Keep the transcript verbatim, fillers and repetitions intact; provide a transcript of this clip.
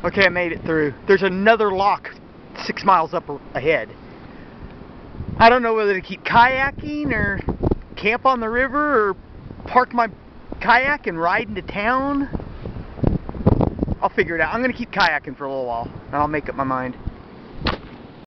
Okay, I made it through. There's another lock six miles up ahead. I don't know whether to keep kayaking or camp on the river or park my kayak and ride into town. I'll figure it out. I'm going to keep kayaking for a little while and I'll make up my mind.